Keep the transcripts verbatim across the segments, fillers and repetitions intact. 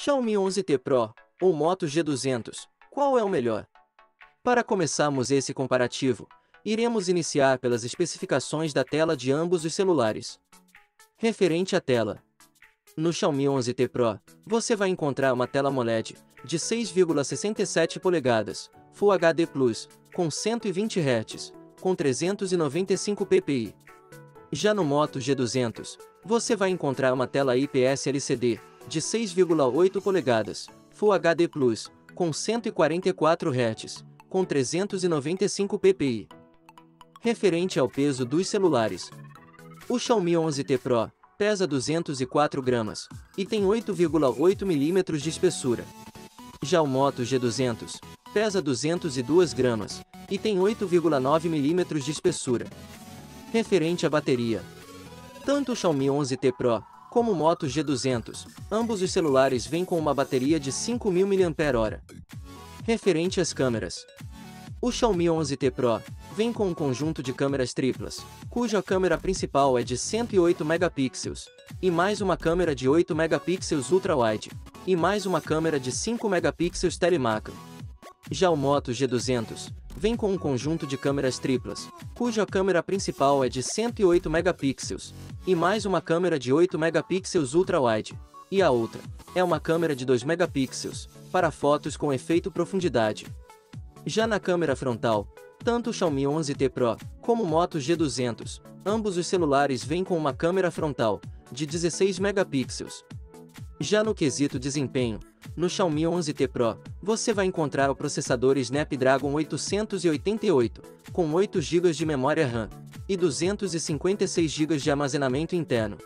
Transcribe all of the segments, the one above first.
Xiaomi onze T Pro ou Moto G duzentos, qual é o melhor? Para começarmos esse comparativo, iremos iniciar pelas especificações da tela de ambos os celulares. Referente à tela. No Xiaomi onze T Pro, você vai encontrar uma tela AMOLED de seis vírgula sessenta e sete polegadas, Full H D plus, com cento e vinte hertz, com trezentos e noventa e cinco ppi. Já no Moto G duzentos, você vai encontrar uma tela I P S L C D de seis vírgula oito polegadas, Full H D plus, com cento e quarenta e quatro hertz, com trezentos e noventa e cinco ppi. Referente ao peso dos celulares. O Xiaomi onze T Pro pesa duzentos e quatro gramas e tem oito vírgula oito milímetros de espessura. Já o Moto G duzentos pesa duzentos e dois gramas e tem oito vírgula nove milímetros de espessura. Referente à bateria. Tanto o Xiaomi onze T Pro como o Moto G duzentos, ambos os celulares vêm com uma bateria de cinco mil miliampères-hora. Referente às câmeras. O Xiaomi onze T Pro vem com um conjunto de câmeras triplas, cuja câmera principal é de cento e oito megapixels, e mais uma câmera de oito megapixels ultra-wide, e mais uma câmera de cinco megapixels telemacro. Já o Moto G duzentos vem com um conjunto de câmeras triplas, cuja câmera principal é de cento e oito megapixels, e mais uma câmera de oito megapixels ultra-wide, e a outra é uma câmera de dois megapixels, para fotos com efeito profundidade. Já na câmera frontal, tanto o Xiaomi onze T Pro como o Moto G duzentos, ambos os celulares vêm com uma câmera frontal de dezesseis megapixels. Já no quesito desempenho, no Xiaomi onze T Pro, você vai encontrar o processador Snapdragon oitocentos e oitenta e oito, com oito gigas de memória RAM e duzentos e cinquenta e seis gigas de armazenamento interno.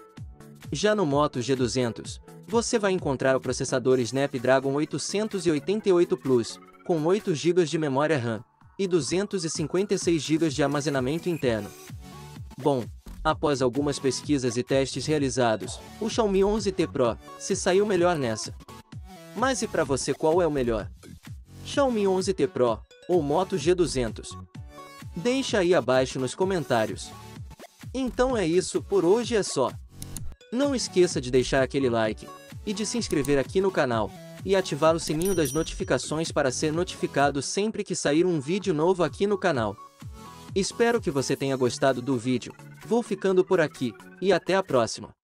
Já no Moto G duzentos, você vai encontrar o processador Snapdragon oitocentos e oitenta e oito Plus, com oito gigas de memória RAM e duzentos e cinquenta e seis gigas de armazenamento interno. Bom, após algumas pesquisas e testes realizados, o Xiaomi onze T Pro se saiu melhor nessa. Mas e para você, qual é o melhor? Xiaomi onze T Pro ou Moto G duzentos? Deixa aí abaixo nos comentários. Então é isso, por hoje é só. Não esqueça de deixar aquele like e de se inscrever aqui no canal e ativar o sininho das notificações para ser notificado sempre que sair um vídeo novo aqui no canal. Espero que você tenha gostado do vídeo. Vou ficando por aqui, e até a próxima.